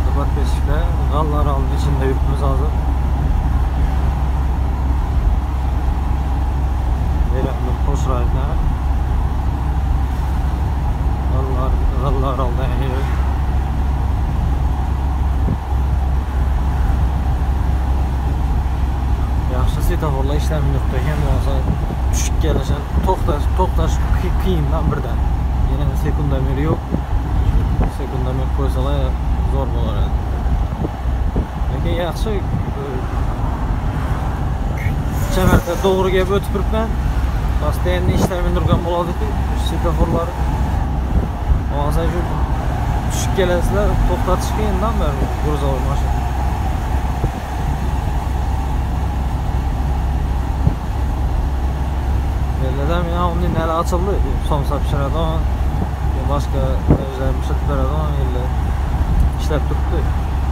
Beşik'te Gallar Alı'nın içinde yürütmemiz lazım. Verimli post rayda Gallar Alı'da yer. Yaxşı svetoforlar işləməyibdi. Hem olsa düşük gəlişən toxtaş qiyindan birdən. Yenə sekundomeri yox. Sekundomer qoysalar zor bo'lar edi. Lekin yaxshi Çəmərdə doğru gəlib ötüb turibman. Postoyanно ishlamay turgan bo'ladi-ku, svetoforlar. Hozir shu tushib kelasizlar, to'xtatish qiyindan beri грузовой mashina. Yerlərdə mina onun nələ açıldı, somsa pişiradigan, başqa özləri pişirib beradigan yerlər işləb turibdi.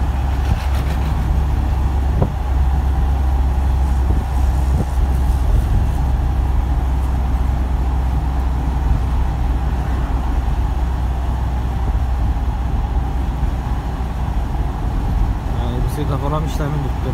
Svetoforam işləmin tutdu.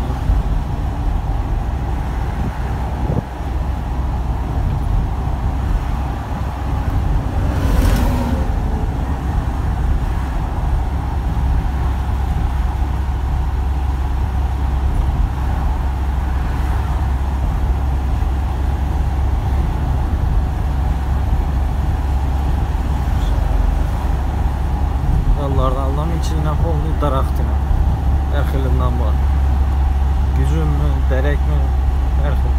Yollardan içine pollu daraxtına. Her xilindən var. Gücüm mü, dərək mi, hər xil.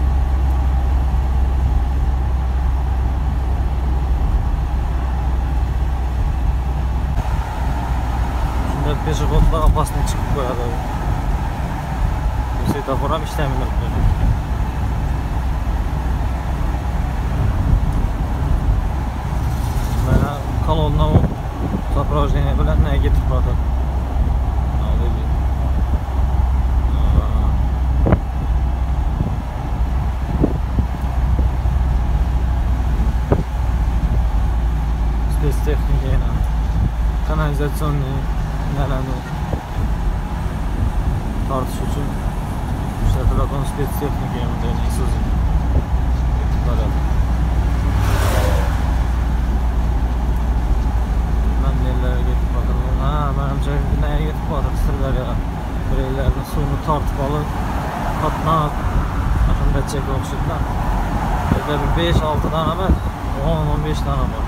Şimdi peşeходlar apasını çıxıb qoyadı. Svetoforam işləmir. Mənə kolonna o zaprojeniya bilən nəyə getirib qoyadı. Спецтехника, kanalizasyonlu nələrni tartış üçün işlətilən spetsexnika yəni sözü. Mən nələrə getib baxıram. Mənimcə nəyə getib baxırsınlar ya. Bireylərini suyunu tartıb alır, qatmaq, axında çək oxşudlar. Burada bir 5-6 dana var, 10-15 dana var.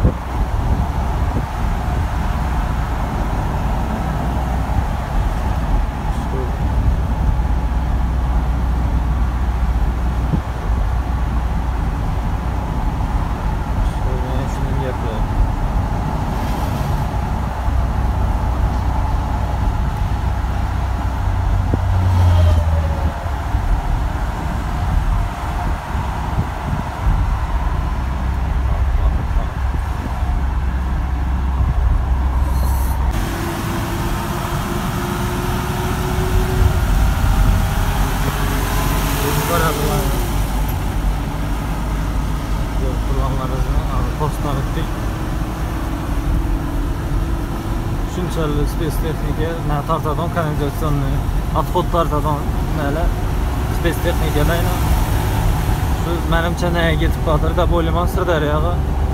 Şunçalı spetsexnika, tartadan kanalizasyonlu, отход tartadan nələ spetsexnika ilə. Şu mənimcə nəyə getib baxır da Boliman Sırdaryağa.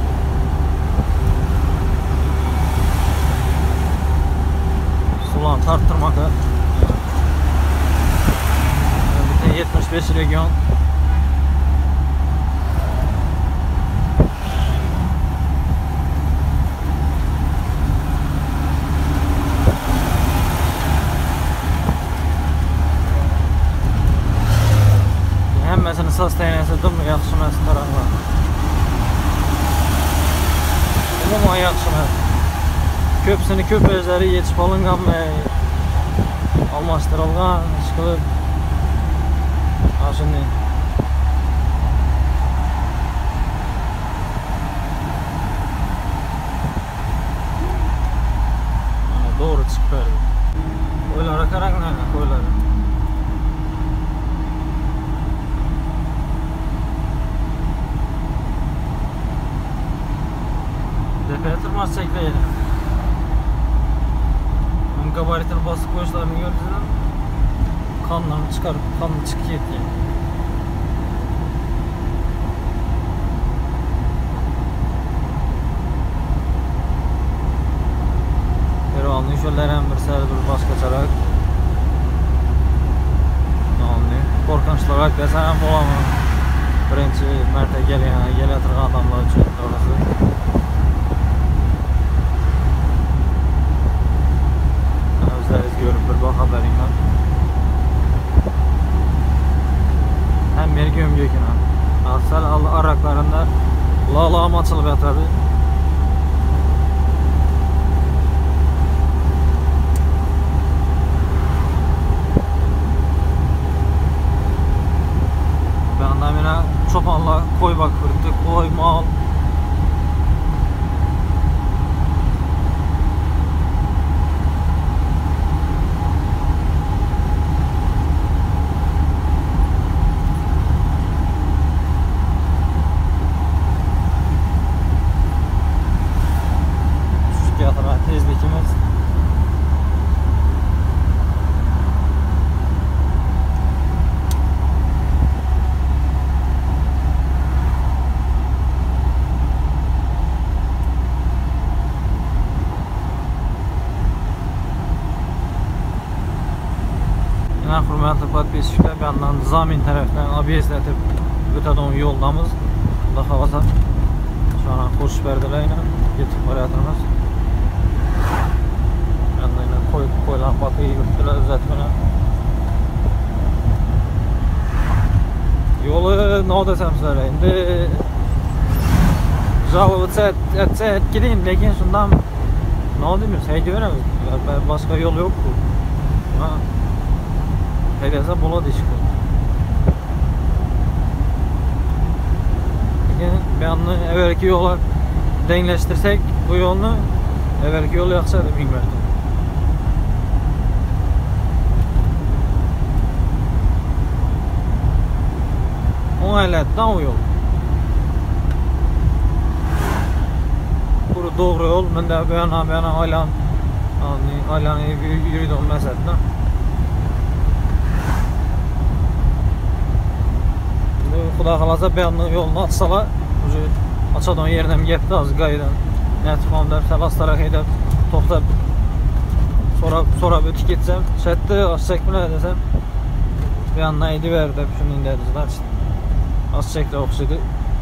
Sulan tartırmağa. 75 region. Həmməsini sastaynəsi dümü yaxşı məs taraflar. Umuma yaxşı məs. Köpsünü köp özləri yetişib alınğan və almasdırılğan, çıxılıb. Şimdi doğru çıkıyor. Koylara karanlığa koylara. Depeye tırmaz çekleyelim. gabaritini basıp koyuşlarını gördüğünüz kanlarını çıkarıp kanını çıkıp gitti. Ervanlı şölleren bir sərdir başqa çaraq. Korkunçlar desem olamam. Birinci mərtə gələ adamlar üçün orası. Özləriz görüb bir bax haberim var. Hem yer gömgökünə. Asal araklarında lağlağım açılıb yatadı. Çopanla koy bak fırtı, koy mal. Şu fiyatına tezlikimiz. Hürmetli podpisçiler, bir yandan Zamin tərəfdən ABS-lətib ötədən yoldamız. Daha havasa şu an xoş pərdələrlə getib variatımız. Yandan koyulan bakıyı yürüttülər üzətmənə. Yolu nə desəm sizlərə, indi Jalovıca gidin, lakin şundan nə demiyoruz, heydi verəmiz. Başqa yol yok bu. Heydəsə buladı işi. Bir yandan evvelki yola dengleştirsek bu yolunu, evvelki yolu yaxşıdır bilmirdim. O ələtdən o yol. Buru doğru yol, mən də bir yana aylan yürüdüm məsələn. Xuda xalasa bir yandan yolunu açsalar, açadan yerindən getdi az qayıdan. Nətifamda fəlaslara qeydib, toxtab, sonra ötü getsəm, şəhətdə az çəkmələr desəm, bir yandan idi verdi, şunu indədizlər. Az çəklə oxşuydu.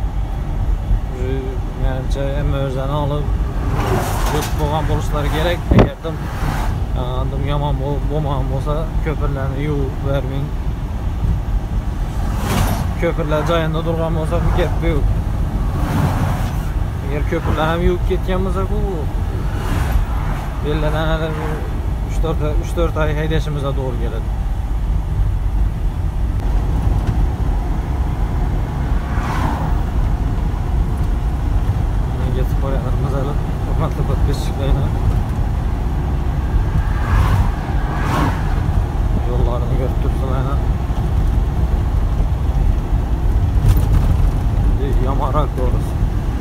Mənimcə, əmə özəni alıb, boğan buluşları gerək, əgərdim, yaman boğan olsa, köpürlərini yuyub vermeyin. Köprüler cayında durğan olsa bu gep büyük. Eğer köprüler hem yük ketkenmizse bu belirlenen hele 3-4 ay heydeşimize doğru gelir. Getip oraya alıp toplantı podpisçiklerine yollarını götürsünler. Yamarak doğrusu.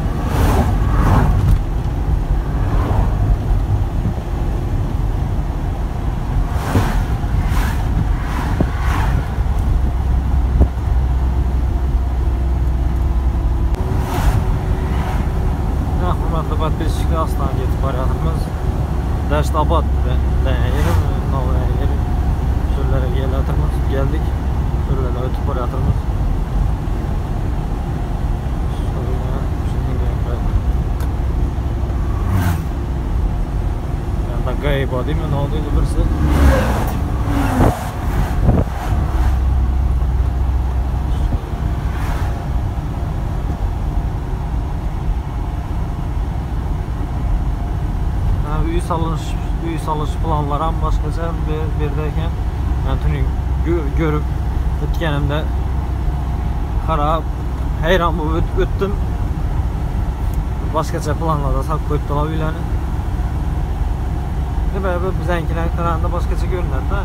Hürmetli podpisçiler, aslan getib variatımız Dəştabad yerim, Navaya yerim. Şöylere geldik. Şöylere ötüp variatımız. Gayba değil mi? Ne oldu birisi? Üy salış planlaram başqaca birdəyikən tünü görüb ötkənimdə xarab heyran bu ötdüm. Başqaca planlarda saq qoyubdular üyləni. Böyle bizənkilərin qırağında başqaca görünər də.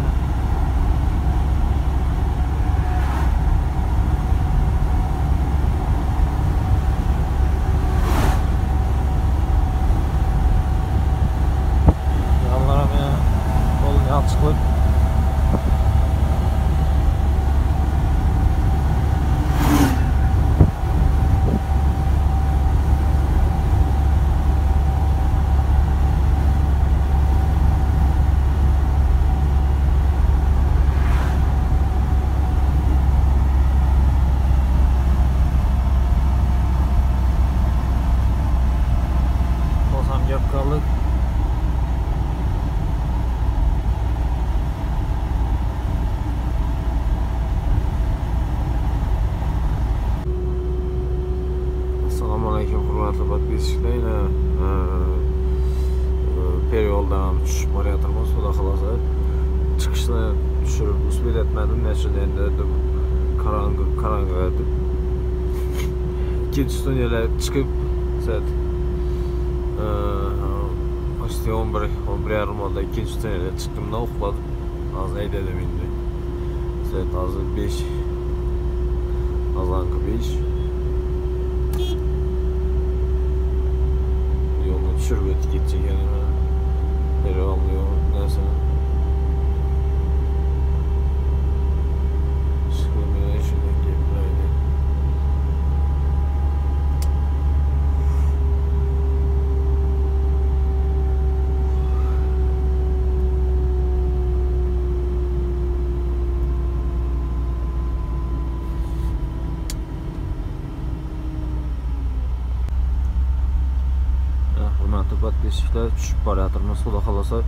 bitişikliğine periyoldan düşüp bariyatırmız. O da kalasa çıkışını düşürüp usbet etmedim. Neçeden dedim karangı verdim. İkinci tünele çıkıp saat işte 11 yarım oldu. İkinci tünele çıktım da uxladım. Az eyledim indi. Saat hazır 5. Azanki 5. Yolunu düşürüp ötü gidecek yani. Beri almıyor. Neyse. Sıkılmaya şuradan gelip böyle. Podpisçiler düşüp bariyatırmız. O da kalasa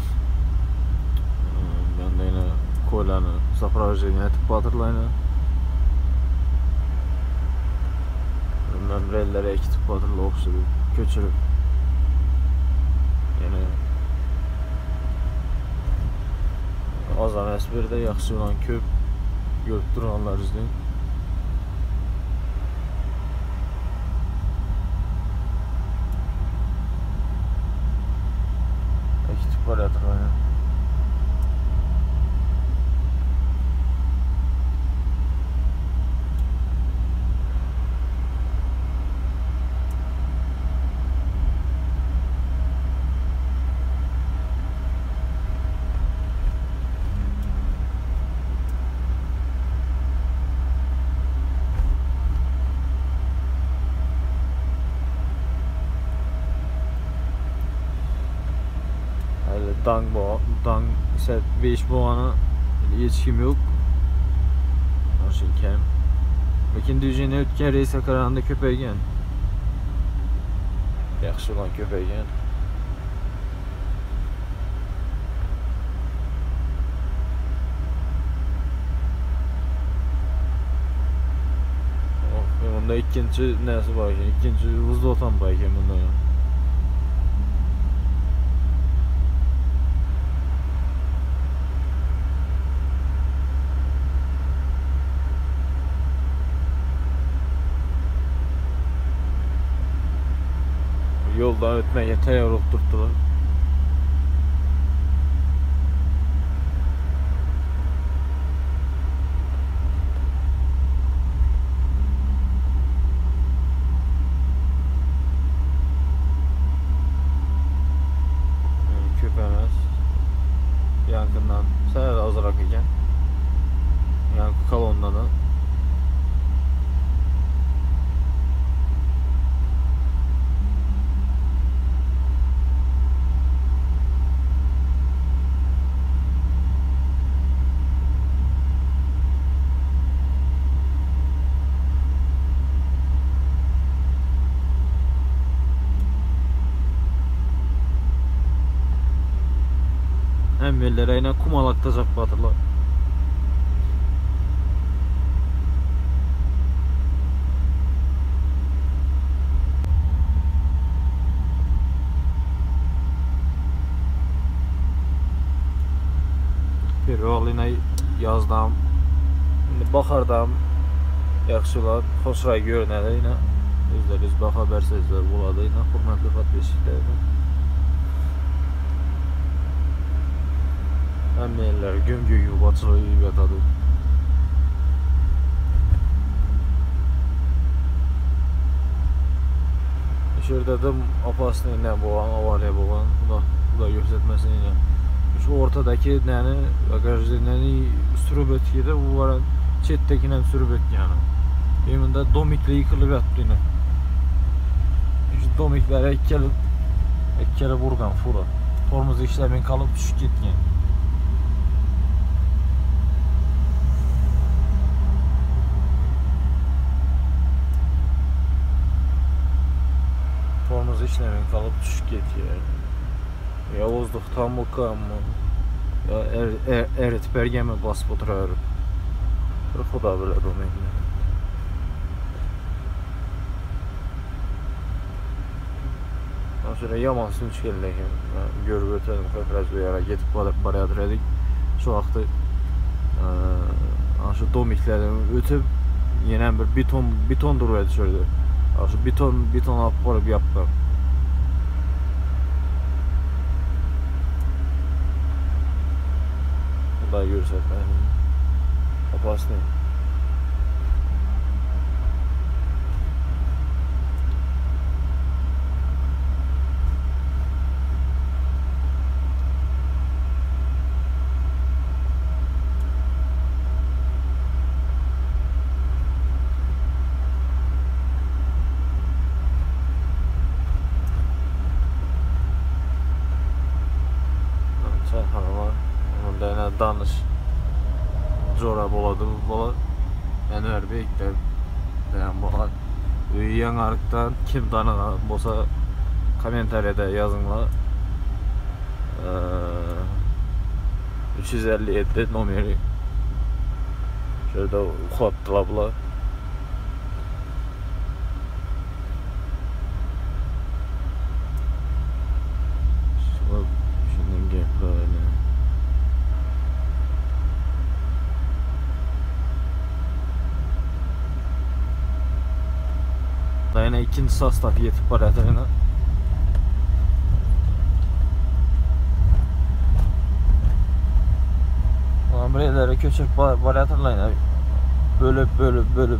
ben de yine koylarını zapravajeni etip batırlayını memrellere ekitip batırla okşudu köçürüp yine azam esbirde yaxşı olan köp görüp duranlar izleyin. Ekitip bariyatırlayını dang ise 5 boğana yetişkim yok. Aşırken. Lakin düzeni ötken reis akaranda köpeygen. Yaxşı olan köpeygen. Onda ikinci nesi var ki? İkinci hızlı otan var ki bunda ya. Yoldan ötmeye tayar oturttular. Köpemez. Yankından sayar azrak iken. Yankı kalondan da. Emmellere yine kumalakta batırlar. Perol yine yazdan, bakardam yaxşılar, hoşray görünədə yine özləriniz baxa bərsizlər buladı yine hürmətli podpisçilərdə. Əmməyənlər gömgü yiyib açığı yiyib yatadı. Şurada da apasını ne boğan, avaliye boğan, bu da göstermesini yine. Şu ortadaki yani bagajlarını sürüp ötüyede bu var çettekine sürüp ötü yani. Benim de domikle yıkılıp yattı yine. Şu domiklere iki kere vurgan fura. Tormuz işlemin kalıp düşük gitken. Tormuz işlemin kalıp düşük gitken. Yavuzluqdan mı qanmı? Ya eritib ergəmə basıb oturarıq. Xuda bilir o məhlə. Sonra yaman sınç geldi ekan. Görüp ötedim köpüraz bu yara getip barayadır edik. Şu vaxtı şu domiklerden ötüp yine bir beton duruyordu şöyle. Şu beton alıp koyup yaptım. Burada görürsen opasный. Danış Jora boladı bola Enver Bey'de dayan bola Yan arıktan kim tanığa bolsa kommentariyada yazınla 357 numeri şöyle uxattılar bular. Şundan gepler yine ikinci sastav yetib borayotir yana. Buraya ko'chirib borayotirlar yana. Bölüp.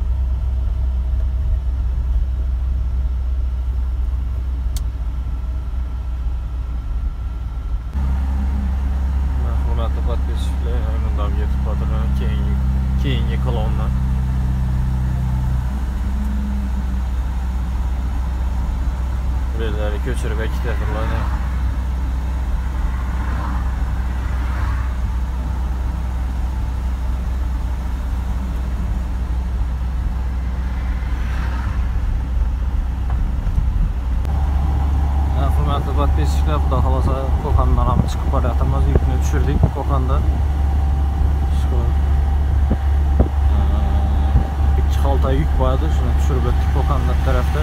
Hurmatli podpischilar, bundan yetib borayotirlar keyingi kolonlar. Buraya ko'chirib ketyaptilar. Hurmatli podpischilar, xudo xolasa Qo'qondan ham chiqib boryapmiz. Yukni tushirdik Qo'qonda. İki xalta yuk vardı, shuni tushirib o'tdik Qo'qonda tarafda.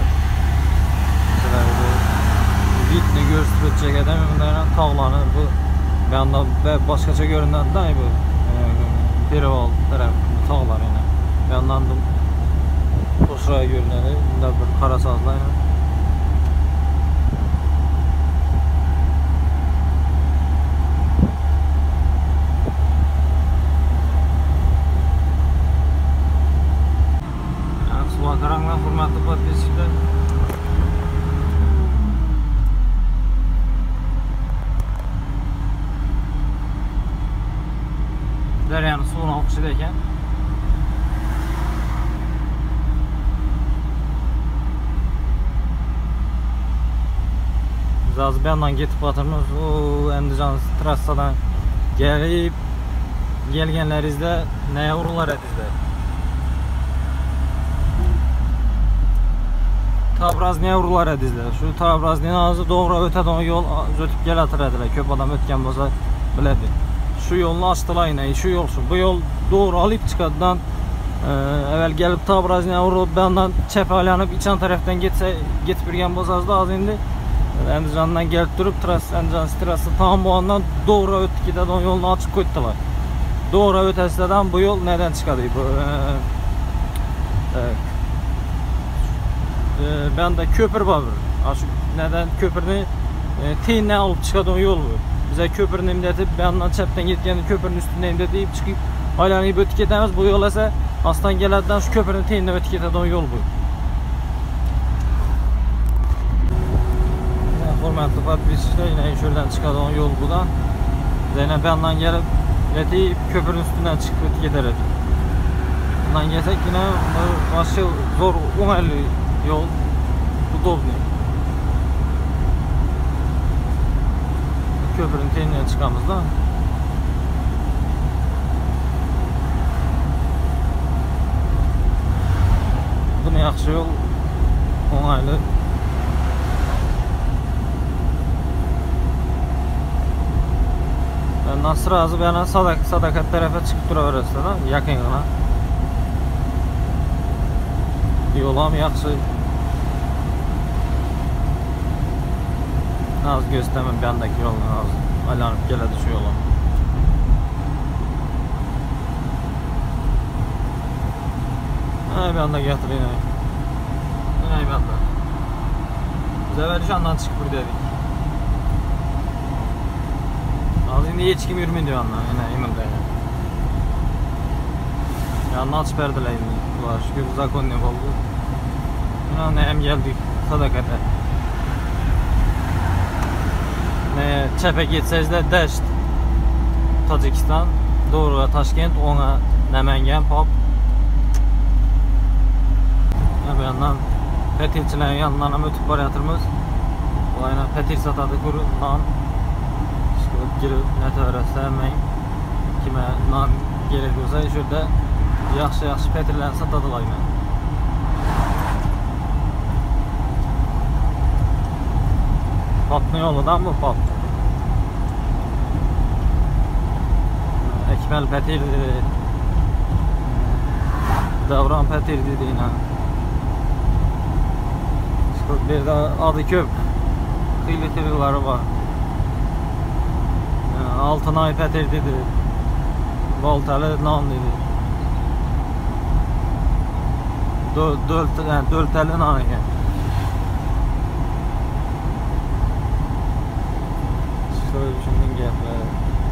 Bitni görsüp ötecek edemem bundan tağlanı bu bir anda başkaça görünen de bu Perival tarafında tağlar yine bir yandan da Koşraya görünen bunda bir karasazla yine Suva karanlığa hurmatlı podpischilar. Deryani suvuna oqishida ekan. Biz hozir bu yoqdan ketib qotirmiz. Andijon trassadan kelganlaringizda naya urug'lar edingizlar? Tabrazniya urug'lar edingizlar. Shu Tabrazniyadan hozir to'g'ri o'tadigan yo'l o'tib kelatiradilar. Ko'p odam o'tgan bo'lsa biladi. Şu yolunu açtılar yine, şu yol şu. Bu yol doğru alıp çıkardıdan evvel gelip Tabrazniya vurup benden çepelenip içen taraftan getip birgen bozazdı az indi. Andijondan gelip durup Andijon trası tam bu andan doğru ötükide de yolunu açık koydular. Doğru ötesinden bu yol neden çıkardı? Ben de köprü var. Neden köprünü teyinle alıp çıkardığı yol bu. Bize köprünün imdetip bir yandan çepten gitken köprünün üstünde imdetip çıkıp aylanıyıp ötük etmez. Bu yol ise aslan gelerden şu köprünün teyinle ötük eden yol bu. Hurmatli podpischilar, yine şuradan çıkan yol bu da. Yine bir yandan gelip yetip köprünün üstünden çıkıp ötük ederek. Bundan gelsek yine başka zor umaylı yol. Udobny. Köprünün teyinine çıkamız da. Bunu yaxşı yol oңайлы. Ondan sırası bir yana Sadakat tarafa çıkıp duraverasizlar da, yaqingina. Yol ham yaxşı. Az göstermem bir andaki yoldan az alanıp geledi şu yola. Bir anda getir yine. Yine bir anda. Biz evvel şu andan çıkıp buradaydık. Az indi hiç kim yürümüyor diyor anla. Yine emin değilim. Yanına açıp verdiler yine. Ulan şükür zakonnik oldu. Yine hem geldik sadakate. Ne çepe gitseniz de Dasht Tacikistan doğru Taşkent ona Namangan pop. Bir yandan petirçilerin yanlarına ötüp barayatırmız. Bu aynen petir satadı kurulan. Girip ne öğretmeyin kime nan gerekiyorsa şurada yaxşı petirlerini satadılar yine. Patlı yoludan bu pat. Ekmel petir dedi. Davran petir dedi yine. Bir de adı köp. Kıyılıları var. Altınay petir dedi. Baltalı nan dedi. Dölteli nan yani. Şöyle düşündüm gepleri.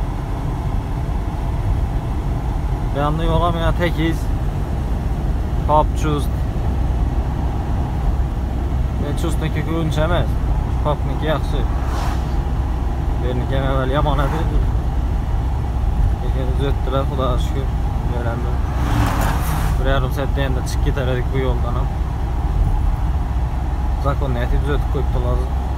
Bir anda yolamaya tekiz. Papçuz. Çustaki görünüş emez. Papniki yaxşı. Birini evvel yaman edir. Ekeniz öttüler, Xudoga şükür. Öğrendim. Bir yarım saatte de çık giderdik bu yoldan. Zakon niyeti düzeltip koyup lazım.